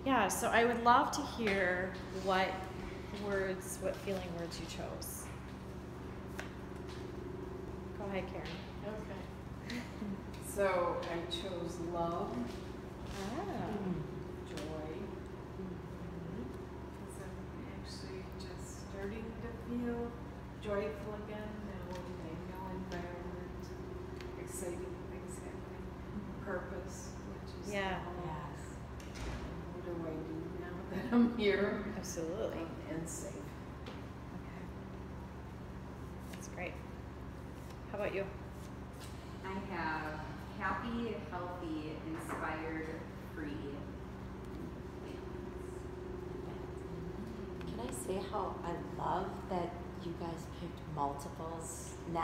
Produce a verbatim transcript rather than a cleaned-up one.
Yeah, so I would love to hear what words, what feeling words you chose. Go ahead, Karen. Okay. So I chose love, Ah. joy, because I'm actually just starting to feel joyful again now in my new environment, exciting things happening, purpose, which is Yeah. all, Yes. what do I do now that I'm here Absolutely. um, and safe. Okay. That's great. How about you? I have happy, healthy, inspired, free. Can I say how I love that you guys picked multiples?